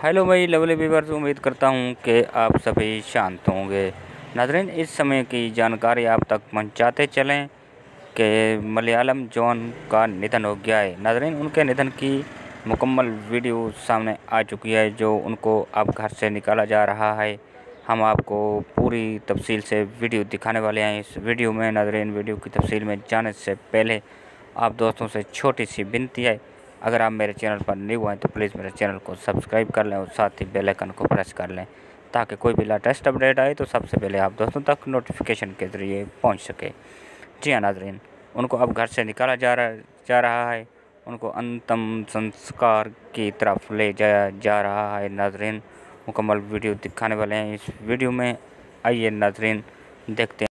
Hello भाई lovely viewers, उम्मीद करता हूँ कि आप सभी शांत होंगे। नाज़रीन, इस समय की जानकारी आप तक पहुँचाते चलें कि मलयालम जॉन का निधन हो गया है। नाज़रीन, उनके निधन की मुकम्मल वीडियो सामने आ चुकी है, जो उनको अब घर से निकाला जा रहा है। हम आपको पूरी तफसील से वीडियो दिखाने वाले हैं इस वीडियो में। नाज़रीन, वीडियो की तफसील में जाने से पहले आप दोस्तों से छोटी सी विनती है, अगर आप मेरे चैनल पर न्यू हैं तो प्लीज़ मेरे चैनल को सब्सक्राइब कर लें और साथ ही बेल आइकन को प्रेस कर लें, ताकि कोई भी लेटेस्ट अपडेट आए तो सबसे पहले आप दोस्तों तक नोटिफिकेशन के ज़रिए पहुंच सके। जी हाँ नाज़रीन, उनको अब घर से निकाला जा रहा है। उनको अंतिम संस्कार की तरफ ले जाया जा रहा है। नाज़रीन, मुकम्मल वीडियो दिखाने वाले हैं इस वीडियो में। आइए नाज़रीन, देखते हैं।